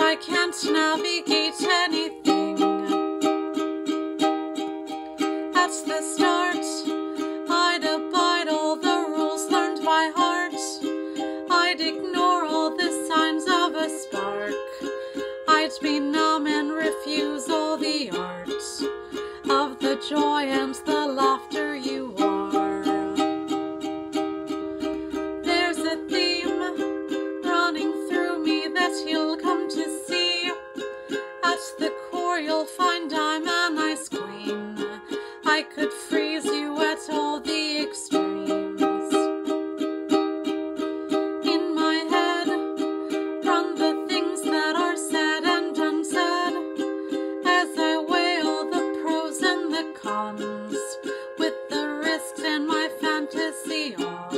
I can't navigate anything. At the start, I'd abide all the rules learned by heart. I'd ignore all the signs of a spark. I'd be numb and refuse all the art of the joy and the laughter you are. There's a theme running through me that you'll come to see. At the core you'll find I'm an ice queen. I could freeze you at all the extremes. In my head run the things that are said and unsaid, as I weigh all the pros and the cons, with the risks and my fantasy on.